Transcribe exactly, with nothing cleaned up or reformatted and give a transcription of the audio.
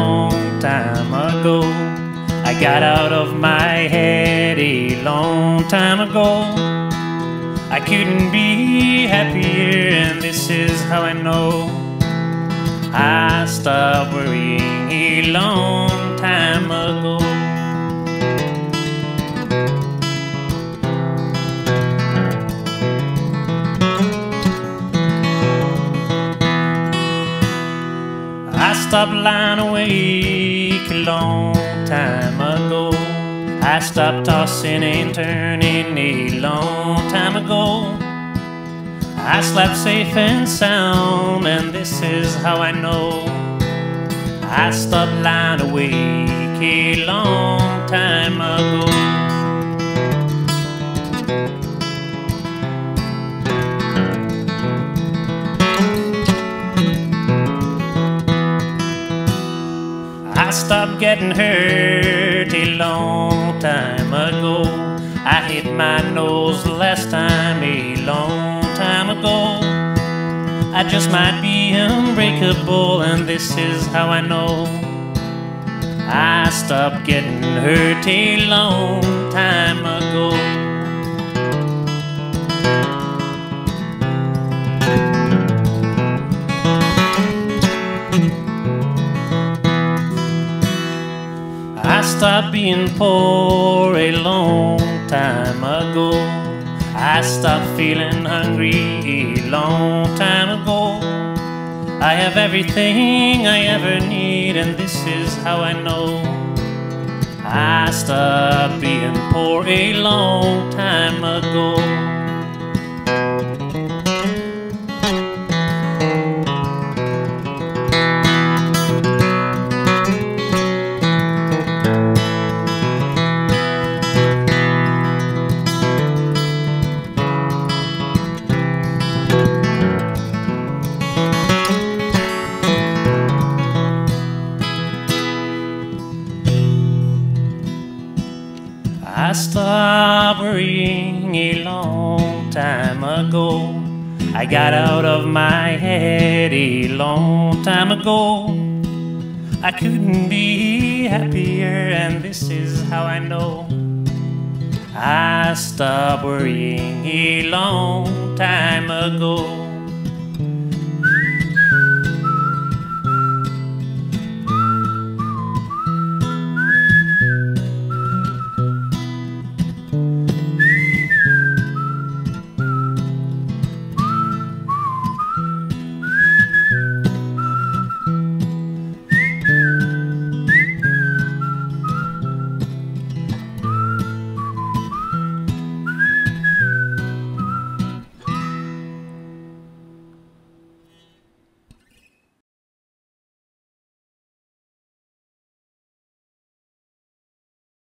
long time ago. I got out of my head a long time ago. I couldn't be happier, and this is how I know. I stopped worrying a long time ago. I stopped lying awake a long time ago. I stopped tossing and turning a long time ago. I slept safe and sound, and this is how I know. I stopped lying awake a long time ago. I stopped getting hurt a long time ago. I hit my nose the last time a long time ago. I just might be unbreakable, and this is how I know. I stopped getting hurt a long time ago. I stopped being poor a long time ago. I stopped feeling hungry a long time ago. I have everything I ever need, and this is how I know. I stopped being poor a long time ago. I stopped worrying a long time ago. I got out of my head a long time ago. I couldn't be happier, and this is how I know. I stopped worrying a long time ago.